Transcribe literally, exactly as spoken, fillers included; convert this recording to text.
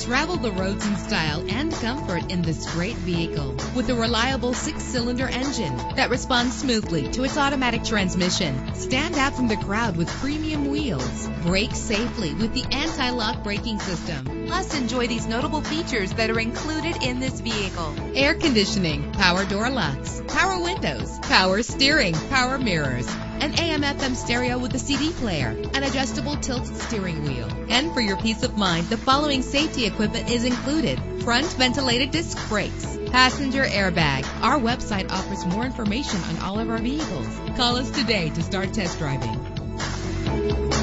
Travel the roads in style and comfort in this great vehicle with a reliable six-cylinder engine that responds smoothly to its automatic transmission. Stand out from the crowd with premium wheels. Brake safely with the anti-lock braking system. Plus, enjoy these notable features that are included in this vehicle: air conditioning, power door locks, power windows, power steering, power mirrors, an A M F M stereo with a C D player, an adjustable tilt steering wheel. And for your peace of mind, the following safety equipment is included: front ventilated disc brakes, passenger airbag. Our website offers more information on all of our vehicles. Call us today to start test driving.